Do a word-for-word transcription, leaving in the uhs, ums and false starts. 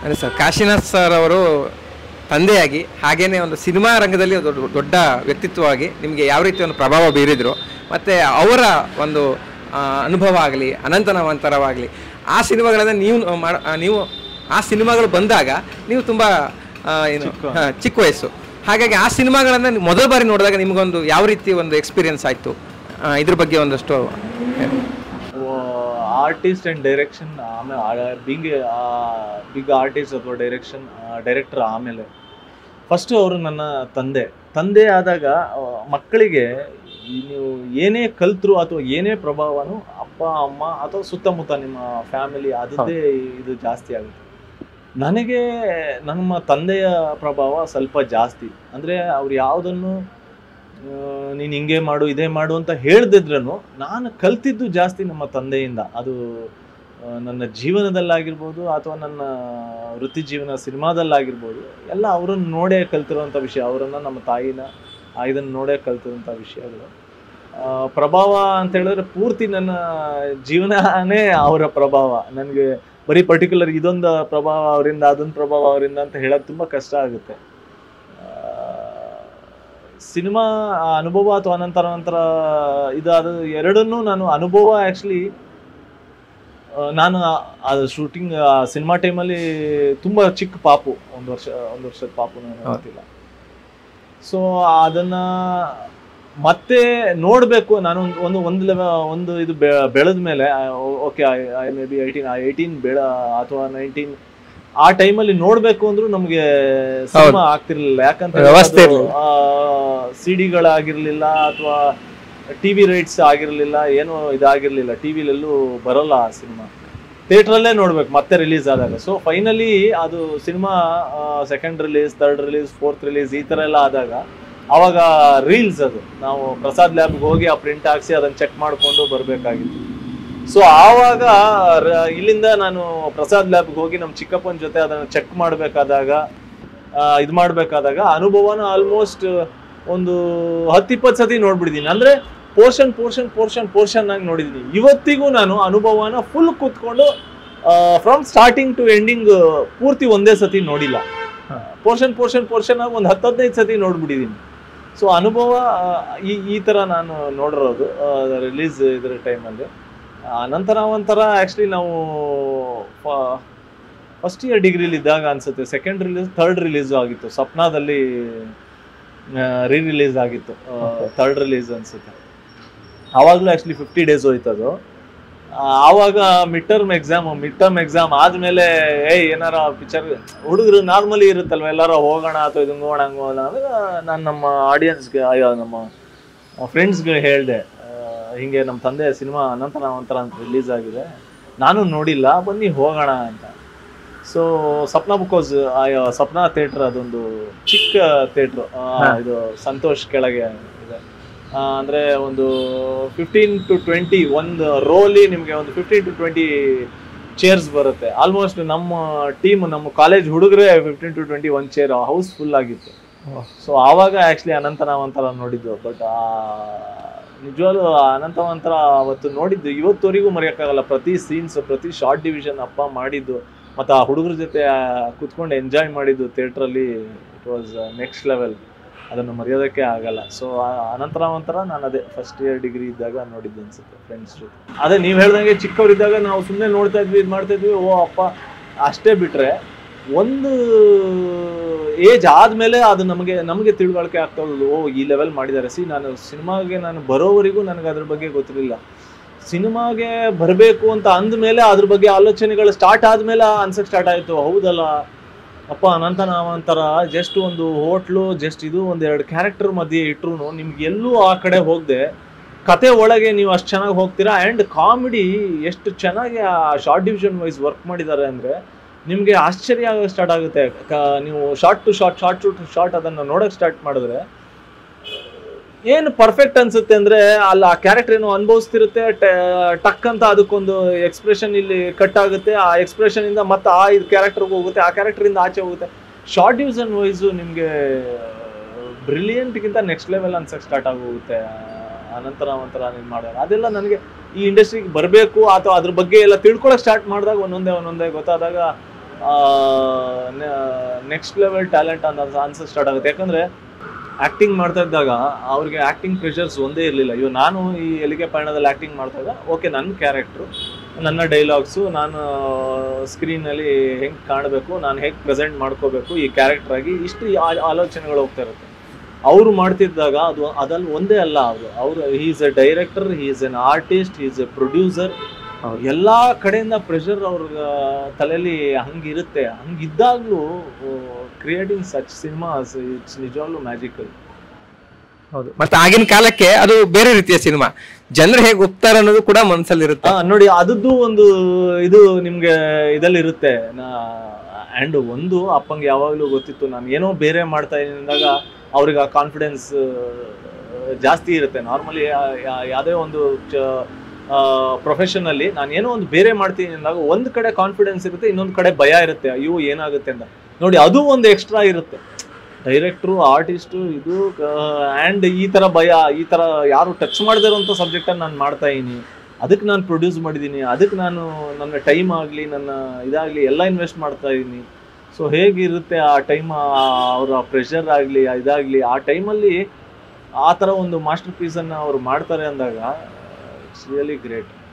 ಅದೇ sir, Kashinath sir ಅವರು ತಂದೆಯಾಗಿ ಹಾಗೇನೇ ಒಂದು ಸಿನಿಮಾ ರಂಗದಲ್ಲಿ ದೊಡ್ಡ ದೊಡ್ಡ ವ್ಯಕ್ತಿತ್ವವಾಗಿ ನಿಮಗೆ ಯಾವ ರೀತಿ ಒಂದು ಪ್ರಭಾವ ಬೀರಿದ್ರು, ಮತ್ತು ಅವರ ಒಂದು ಅನುಭವ ಆಗಲಿ, ಅನಂತನವಂತರವಾಗಲಿ, ಆ ಸಿನಿಮಾಗಳನ್ನು ನೀವು ಮಾಡ ನೀವು ಆ ಸಿನಿಮಾಗಳು ಬಂದಾಗ ನೀವು ತುಂಬ ಏನು ಚಿಕ್ಕ ವಯಸ್ಸು, ಹಾಗಾಗಿ ಆ ಸಿನಿಮಾಗಳನ್ನು ಮೊದಲ ಬಾರಿ ನೋಡಿದಾಗ ನಿಮಗೊಂದು ಯಾವ ರೀತಿ ಒಂದು ಎಕ್ಸ್ಪೀರಿಯನ್ಸ್ ಆಯಿತು, ಇದ್ರ ಬಗ್ಗೆ ಒಂದಷ್ಟು ಆರ್ಟಿಸ್ಟ್ ಆ್ಯಂಡ್ ಡೈರೆಕ್ಷನ್ ಆಮೇಲೆ ಬಿಗ್ ಬಿಗ್ ಆರ್ಟಿಸ್ಟ್ ಅಥವಾ ಡೈರೆಕ್ಷನ್ ಡೈರೆಕ್ಟರ್ ಆಮೇಲೆ ಫಸ್ಟು ಅವರು ನನ್ನ ತಂದೆ ತಂದೆ ಆದಾಗ ಮಕ್ಕಳಿಗೆ ನೀವು ಏನೇ ಕಲ್ತರು ಅಥವಾ ಏನೇ ಪ್ರಭಾವನೂ ಅಪ್ಪ ಅಮ್ಮ ಅಥವಾ ಸುತ್ತಮುತ್ತ ನಿಮ್ಮ ಫ್ಯಾಮಿಲಿ ಅದರದ್ದೇ ಇದು ಜಾಸ್ತಿ ಆಗುತ್ತೆ. ನನಗೆ ನಮ್ಮ ತಂದೆಯ ಪ್ರಭಾವ ಸ್ವಲ್ಪ ಜಾಸ್ತಿ. ಅಂದರೆ ಅವ್ರು ಯಾವುದನ್ನು ನೀನು ಹಿಂಗೆ ಮಾಡು ಇದೇ ಮಾಡು ಅಂತ ಹೇಳ್ದಿದ್ರೂ ನಾನು ಕಲ್ತಿದ್ದು ಜಾಸ್ತಿ ನಮ್ಮ ತಂದೆಯಿಂದ. ಅದು ನನ್ನ ಜೀವನದಲ್ಲಾಗಿರ್ಬೋದು ಅಥವಾ ನನ್ನ ವೃತ್ತಿ ಜೀವನ ಸಿನಿಮಾದಲ್ಲಾಗಿರ್ಬೋದು, ಎಲ್ಲ ಅವರನ್ನು ನೋಡೇ ಕಲ್ತಿರೋಂಥ ವಿಷಯ, ಅವರನ್ನು ನಮ್ಮ ತಾಯಿನ ಇದನ್ನು ನೋಡೇ ಕಲ್ತಿರೋಂಥ ವಿಷಯಗಳು. ಪ್ರಭಾವ ಅಂತ ಹೇಳಿದ್ರೆ ಪೂರ್ತಿ ನನ್ನ ಜೀವನನೇ ಅವರ ಪ್ರಭಾವ. ನನಗೆ ಬರೀ ಪರ್ಟಿಕ್ಯುಲರ್ ಇದೊಂದು ಪ್ರಭಾವ ಅವರಿಂದ ಅದೊಂದು ಪ್ರಭಾವ ಅವರಿಂದ ಅಂತ ಹೇಳೋದು ತುಂಬ ಕಷ್ಟ ಆಗುತ್ತೆ. ಸಿನಿಮಾ ಅನುಭವ ಅಥವಾ ಅನಂತರ ನಂತರ ಇದು ಅದು ಎರಡನ್ನೂ ನಾನು ಅನುಭವ ಆ್ಯಕ್ಚುಲಿ ನಾನು ಅದು ಶೂಟಿಂಗ್ ಸಿನಿಮಾ ಟೈಮಲ್ಲಿ ತುಂಬ ಚಿಕ್ಕ ಪಾಪು, ಒಂದು ವರ್ಷ ಒಂದು ವರ್ಷದ ಪಾಪು ನಾನು ಗೊತ್ತಿಲ್ಲ. ಸೊ ಅದನ್ನು ಮತ್ತೆ ನೋಡಬೇಕು ನಾನು ಒಂದು ಒಂದು ಲೆವ ಒಂದು ಇದು ಬೆಳೆದ ಮೇಲೆ okay I may be eighteen eighteen ಬೆಳ ಅಥವಾ ನೈನ್ಟೀನ್ ಆ ಟೈಮಲ್ಲಿ ನೋಡ್ಬೇಕು ಅಂದ್ರೂ ನಮ್ಗೆ ಸಿನಿಮಾ ಆಗ್ತಿರ್ಲಿಲ್ಲ. ಯಾಕಂತ ಸಿ ಡಿಗಳಾಗಿರ್ಲಿಲ್ಲ ಅಥವಾ ಟಿವಿ ರೈಟ್ಸ್ ಆಗಿರ್ಲಿಲ್ಲ, ಏನೋ ಇದಾಗಿರ್ಲಿಲ್ಲ, ಟಿವಿಲೆಲ್ಲೂ ಬರೋಲ್ಲ ಆ ಸಿನಿಮಾ, ಥಿಯೇಟ್ರಲ್ಲೇ ನೋಡ್ಬೇಕು ಮತ್ತೆ ರಿಲೀಸ್ ಆದಾಗ. ಸೊ ಫೈನಲಿ ಅದು cinema second release, third release, fourth release ಈ ಥರ ಎಲ್ಲ ಆದಾಗ ಅವಾಗ ರೀಲ್ಸ್ ಅದು ನಾವು ಪ್ರಸಾದ್ ಲ್ಯಾಬ್ಗೆ ಹೋಗಿ ಆ ಪ್ರಿಂಟ್ ಹಾಕ್ಸಿ ಅದನ್ನು ಚೆಕ್ ಮಾಡಿಕೊಂಡು ಬರಬೇಕಾಗಿತ್ತು. ಸೊ ಆವಾಗ ಇಲ್ಲಿಂದ ನಾನು ಪ್ರಸಾದ್ ಲ್ಯಾಬ್ಗೆ ಹೋಗಿ ನಮ್ಮ ಚಿಕ್ಕಪ್ಪನ ಜೊತೆ ಅದನ್ನು ಚೆಕ್ ಮಾಡಬೇಕಾದಾಗ ಇದು ಮಾಡಬೇಕಾದಾಗ ಅನುಭವನ ಆಲ್ಮೋಸ್ಟ್ ಒಂದು ಹತ್ತು ಇಪ್ಪತ್ತು ಸತಿ ನೋಡ್ಬಿಟ್ಟಿದ್ದೀನಿ. ಅಂದರೆ ಪೋರ್ಷನ್ ಪೋರ್ಷನ್ ಪೋರ್ಷನ್ ಪೋರ್ಷನ್ ಆಗಿ ನೋಡಿದ್ದೀನಿ. ಇವತ್ತಿಗೂ ನಾನು ಅನುಭವನ ಫುಲ್ ಕೂತ್ಕೊಂಡು ಫ್ರಮ್ ಸ್ಟಾರ್ಟಿಂಗ್ ಟು ಎಂಡಿಂಗ್ ಪೂರ್ತಿ ಒಂದೇ ಸತಿ ನೋಡಿಲ್ಲ. ಪೋರ್ಷನ್ ಪೋರ್ಷನ್ ಪೋರ್ಷನ್ ಆಗಿ ಒಂದು ಹತ್ತು ಹದಿನೈದು ಸತಿ ನೋಡ್ಬಿಟ್ಟಿದ್ದೀನಿ. ಸೊ ಅನುಭವ ಈ ಈ ಥರ ನಾನು ನೋಡಿರೋದು ರಿಲೀಸ್ ಇದರ ಟೈಮಲ್ಲಿ. ನಂತರ ಒಂಥರ ಆ್ಯಕ್ಚುಲಿ ನಾವು ಫಸ್ಟ್ ಇಯರ್ ಡಿಗ್ರಿಲಿ ಇದ್ದಾಗ ಅನ್ಸುತ್ತೆ, ಸೆಕೆಂಡ್ ರಿಲೀಸ್ ಥರ್ಡ್ ರಿಲೀಸು ಆಗಿತ್ತು, ಸಪ್ನಾದಲ್ಲಿ ರೀ ರಿಲೀಸ್ ಆಗಿತ್ತು, ಥರ್ಡ್ ರಿಲೀಸ್ ಅನ್ಸುತ್ತೆ. ಆವಾಗಲೂ ಆ್ಯಕ್ಚುಲಿ ಫಿಫ್ಟಿ ಡೇಸ್ ಹೋಯ್ತದು. ಆವಾಗ mid term exam mid term exam ಆದಮೇಲೆ ಏಯ್ ಏನಾರ ಪಿಕ್ಚರ್ ಹುಡುಗರು ನಾರ್ಮಲಿ ಇರುತ್ತಲ್ವ, ಎಲ್ಲಾರ ಹೋಗೋಣ ಅಥವಾ ಇದು ಹೋಗೋಣ ಹಂಗೆ ಹೋಗೋಣ ಅಂದರೆ ನಾನು ನಮ್ಮ ಆಡಿಯನ್ಸ್ಗೆ ನಮ್ಮ ಫ್ರೆಂಡ್ಸ್ಗೆ ಹೇಳಿದೆ, ಹಿಂಗೆ ನಮ್ಮ ತಂದೆ ಸಿನಿಮಾ ಅನಂತರ ಒಂಥರ ಅಂತ ರಿಲೀಸ್ ಆಗಿದೆ, ನಾನು ನೋಡಿಲ್ಲ, ಬನ್ನಿ ಹೋಗೋಣ ಅಂತ. ಸೊ ಸಪ್ನಾ ಬುಕೋಸ್ ಸಪ್ನಾ ಥಿಯೇಟ್ರ್ ಅದೊಂದು ಚಿಕ್ಕ ಥಿಯೇಟ್ರು, ಇದು ಸಂತೋಷ್ ಕೆಳಗೆ ಇದೆ. ಅಂದರೆ ಒಂದು ಫಿಫ್ಟೀನ್ ಟು ಟ್ವೆಂಟಿ ಒಂದು ರೋಲಿ ನಿಮಗೆ ಒಂದು ಫಿಫ್ಟೀನ್ ಟು ಟ್ವೆಂಟಿ ಚೇರ್ಸ್ ಬರುತ್ತೆ. ಆಲ್ಮೋಸ್ಟ್ ನಮ್ಮ ಟೀಮ್ ನಮ್ಮ ಕಾಲೇಜ್ ಹುಡುಗರೇ ಫಿಫ್ಟೀನ್ ಟು ಟ್ವೆಂಟಿ ಒಂದು ಚೇರ್ ಹೌಸ್ ಫುಲ್ ಆಗಿತ್ತು. ಸೊ ಆವಾಗ ಆ್ಯಕ್ಚುಲಿ ಅನಂತನಾವಂತರ ನೋಡಿದ್ದು. ಬಟ್ ನಿಜವಾಗ್ಲೂ ಅನಂತವಂತರ ಅವತ್ತು ನೋಡಿದ್ದು ಇವತ್ತವರೆಗೂ ಮರೆಯೋಕ್ಕಾಗಲ್ಲ. ಪ್ರತಿ ಸೀನ್ಸ್, ಪ್ರತಿ ಶಾರ್ಟ್ ಡಿವಿಷನ್ ಅಪ್ಪ ಮಾಡಿದ್ದು ಮತ್ತು ಆ ಹುಡುಗರ ಜೊತೆ ಕೂತ್ಕೊಂಡು ಎಂಜಾಯ್ ಮಾಡಿದ್ದು ಥಿಯೇಟ್ರಲ್ಲಿ, ಇಟ್ ವಾಸ್ ನೆಕ್ಸ್ಟ್ ಲೆವೆಲ್. ಅದನ್ನು ಮರೆಯೋದಕ್ಕೆ ಆಗಲ್ಲ. ಸೊ ಅನಂತರಾವಂತರ ನಾನು ಅದೇ ಫಸ್ಟ್ ಇಯರ್ ಡಿಗ್ರಿ ಇದ್ದಾಗ ನೋಡಿದ್ದು ಅನ್ಸುತ್ತೆ ಫ್ರೆಂಡ್ಸ್ ಜೊತೆ. ಅದೇ ನೀವು ಹೇಳ್ದಂಗೆ ಚಿಕ್ಕವರಿದ್ದಾಗ ನಾವು ಸುಮ್ಮನೆ ನೋಡ್ತಾ ಇದ್ವಿ, ಇದು ಮಾಡ್ತಾ ಇದ್ವಿ, ಓ ಅಪ್ಪ ಅಷ್ಟೇ. ಬಿಟ್ಟರೆ ಒಂದು ಏಜ್ ಆದಮೇಲೆ ಅದು ನಮಗೆ ನಮಗೆ ತಿಳುವಳಿಕೆ ಆಗ್ತಾ ಹೋಗೋದು, ಓ ಈ ಲೆವೆಲ್ ಮಾಡಿದ್ದಾರೆ. ಸಿ ನಾನು ಸಿನಿಮಾಗೆ ನಾನು ಬರೋವರೆಗೂ ನನಗೆ ಅದ್ರ ಬಗ್ಗೆ ಗೊತ್ತಿರಲಿಲ್ಲ. ಸಿನಿಮಾಗೆ ಬರಬೇಕು ಅಂತ ಅಂದಮೇಲೆ ಅದ್ರ ಬಗ್ಗೆ ಆಲೋಚನೆಗಳು ಸ್ಟಾರ್ಟ್ ಆದಮೇಲೆ ಅನ್ಸಕ್ಕೆ ಸ್ಟಾರ್ಟ್ ಆಯಿತು, ಹೌದಲ್ಲ ಅಪ್ಪ ಅನಂತ ನಾವಂತರ ಜಸ್ಟ್ ಒಂದು ಹೋಟ್ಲು ಜಸ್ಟ್ ಇದು ಒಂದೆರಡು ಕ್ಯಾರೆಕ್ಟರ್ ಮಧ್ಯೆ ಇಟ್ರು ನಿಮ್ಗೆ ಎಲ್ಲೂ ಆ ಕಡೆ ಹೋಗದೆ ಕತೆ ಒಳಗೆ ನೀವು ಅಷ್ಟು ಚೆನ್ನಾಗಿ ಹೋಗ್ತೀರಾ. ಆ್ಯಂಡ್ ಕಾಮಿಡಿ ಎಷ್ಟು ಚೆನ್ನಾಗಿ ಆ ಶಾರ್ಟ್ ಡಿವಿಷನ್ ವೈಸ್ ವರ್ಕ್ ಮಾಡಿದ್ದಾರೆ ಅಂದರೆ ನಿಮಗೆ ಆಶ್ಚರ್ಯ ಆಗೋಕ್ಕೆ ಸ್ಟಾರ್ಟ್ ಆಗುತ್ತೆ. ಕ ನೀವು short to short short to short ಅದನ್ನು ನೋಡೋಕ್ಕೆ ಸ್ಟಾರ್ಟ್ ಮಾಡಿದ್ರೆ ಏನು ಪರ್ಫೆಕ್ಟ್ ಅನ್ಸುತ್ತೆ ಅಂದರೆ ಅಲ್ಲಿ ಆ ಕ್ಯಾರೆಕ್ಟರ್ ಏನೋ ಅನುಭವಿಸ್ತಿರುತ್ತೆ, ಟಕ್ ಅಂತ ಅದಕ್ಕೊಂದು ಎಕ್ಸ್ಪ್ರೆಷನ್ ಇಲ್ಲಿ ಕಟ್ ಆಗುತ್ತೆ, ಆ ಎಕ್ಸ್ಪ್ರೆಷನಿಂದ ಮತ್ತೆ ಆ ಇದು ಕ್ಯಾರೆಕ್ಟರ್ಗೆ ಹೋಗುತ್ತೆ, ಆ ಕ್ಯಾರೆಕ್ಟರಿಂದ ಆಚೆ ಹೋಗುತ್ತೆ. ಶಾರ್ಟ್ ಡಿವಿಷನ್ ವೈಸು ನಿಮಗೆ ಬ್ರಿಲಿಯಂಟ್ಗಿಂತ ನೆಕ್ಸ್ಟ್ ಲೆವೆಲ್ ಅನ್ಸಕ್ಕೆ ಸ್ಟಾರ್ಟ್ ಆಗೋಗುತ್ತೆ. ಅನಂತರ ಒಂಥರ ನೀನು ಮಾಡೋಣ ಅದೆಲ್ಲ ನನಗೆ ಈ ಇಂಡಸ್ಟ್ರಿಗೆ ಬರಬೇಕು ಅಥವಾ ಅದ್ರ ಬಗ್ಗೆ ಎಲ್ಲ ತಿಳ್ಕೊಳಕ್ಕೆ ಸ್ಟಾರ್ಟ್ ಮಾಡಿದಾಗ ಒಂದೊಂದೇ ಒಂದೊಂದೇ ಗೊತ್ತಾದಾಗ ನೆಕ್ಸ್ಟ್ ಲೆವೆಲ್ ಟ್ಯಾಲೆಂಟ್ ಅಂತ ಅನ್ಸೋದು ಸ್ಟಾರ್ಟ್ ಆಗುತ್ತೆ. ಯಾಕಂದರೆ ಆ್ಯಕ್ಟಿಂಗ್ ಮಾಡ್ತಾ ಇದ್ದಾಗ ಅವ್ರಿಗೆ ಆ್ಯಕ್ಟಿಂಗ್ ಪ್ರೆಷರ್ಸ್ ಒಂದೇ ಇರಲಿಲ್ಲ. ಇವಾಗ ನಾನು ಈ ಎಲಿಗೆ ಪಯಣದಲ್ಲಿ ಆ್ಯಕ್ಟಿಂಗ್ ಮಾಡ್ತಾಗ ಓಕೆ ನನ್ನ ಕ್ಯಾರೆಕ್ಟ್ರು, ನನ್ನ ಡೈಲಾಗ್ಸು, ನಾನು ಸ್ಕ್ರೀನಲ್ಲಿ ಹೆಂಗೆ ಕಾಣಬೇಕು, ನಾನು ಹೇಗೆ ಪ್ರೆಸೆಂಟ್ ಮಾಡ್ಕೋಬೇಕು ಈ ಕ್ಯಾರೆಕ್ಟ್ರಾಗಿ, ಇಷ್ಟು ಆಲೋಚನೆಗಳು ಹೋಗ್ತಾ ಇರುತ್ತೆ. ಅವರು ಮಾಡ್ತಿದ್ದಾಗ ಅದು ಅದಲ್ಲಿ ಒಂದೇ ಅಲ್ಲ, ಅವರು ಅವರು he is a director, he is an artist, he is a producer, ಎಲ್ಲ ಕಡೆಯಿಂದ ಪ್ರೆಷರ್ ಅವ್ರ ತಲೆಯಲ್ಲಿ ಹಂಗಿರುತ್ತೆ. ಹಂಗಿದ್ದಾಗಲೂ ಕ್ರಿಯೇಟಿಂಗ್ ಸಚ್ ಸಿನಿಮಾಸ್ ಇಟ್ಸ್ ನಿಜವಾಗ್ಲೂ ಮ್ಯಾಜಿಕಲ್. ಹೌದು, ಮತ್ತೆ ಆಗಿನ ಕಾಲಕ್ಕೆ ಅದು ಬೇರೆ ರೀತಿಯ ಸಿನಿಮಾ, ಜನರು ಹೇಗೆ ಒಪ್ತಾರೆ ಅನ್ನೋದು ಕೂಡ ಮನಸ್ಸಲ್ಲಿರುತ್ತೆ. ನೋಡಿ, ಅದದ್ದು ಒಂದು ಇದು ನಿಮ್ಗೆ ಇದಲ್ಲಿ ಇರುತ್ತೆ. ಆ್ಯಂಡ್ ಒಂದು ಅಪ್ಪಂಗೆ ಯಾವಾಗಲೂ ಗೊತ್ತಿತ್ತು ನಾನು ಏನೋ ಬೇರೆ ಮಾಡ್ತಾ ಇದ್ದೀನಿ ಅಂದಾಗ ಅವ್ರಿಗೆ ಆ ಕಾನ್ಫಿಡೆನ್ಸ್ ಜಾಸ್ತಿ ಇರುತ್ತೆ. ನಾರ್ಮಲಿ ಯಾವುದೇ ಒಂದು ಪ್ರೊಫೆಷನಲ್ಲಿ ನಾನು ಏನೋ ಒಂದು ಬೇರೆ ಮಾಡ್ತೀನಿ ಅಂದಾಗ ಒಂದು ಕಡೆ ಕಾನ್ಫಿಡೆನ್ಸ್ ಇರುತ್ತೆ, ಇನ್ನೊಂದು ಕಡೆ ಭಯ ಇರುತ್ತೆ, ಅಯ್ಯೋ ಏನಾಗುತ್ತೆ ಅಂತ. ನೋಡಿ, ಅದು ಒಂದು ಎಕ್ಸ್ಟ್ರಾ ಇರುತ್ತೆ. ಡೈರೆಕ್ಟ್ರು, ಆರ್ಟಿಸ್ಟು, ಇದು ಆ್ಯಂಡ್ ಈ ಥರ ಭಯ, ಈ ಥರ ಯಾರು ಟಚ್ ಮಾಡದೇ ಇರೋಂಥ ಸಬ್ಜೆಕ್ಟನ್ನು ನಾನು ಮಾಡ್ತಾ ಇದ್ದೀನಿ, ಅದಕ್ಕೆ ನಾನು ಪ್ರೊಡ್ಯೂಸ್ ಮಾಡಿದ್ದೀನಿ, ಅದಕ್ಕೆ ನಾನು ನನ್ನ ಟೈಮ್ ಆಗಲಿ ನನ್ನ ಇದಾಗಲಿ ಎಲ್ಲ ಇನ್ವೆಸ್ಟ್ ಮಾಡ್ತಾ ಇದ್ದೀನಿ. ಸೊ ಹೇಗಿರುತ್ತೆ ಆ ಟೈಮ್, ಅವರ ಪ್ರೆಷರ್ ಆಗಲಿ ಇದಾಗಲಿ, ಆ ಟೈಮಲ್ಲಿ ಆ ಥರ ಒಂದು ಮಾಸ್ಟರ್ ಪೀಸನ್ನು ಅವರು ಮಾಡ್ತಾರೆ ಅಂದಾಗ ಇಟ್ಸ್ ರಿಯಲಿ ಗ್ರೇಟ್.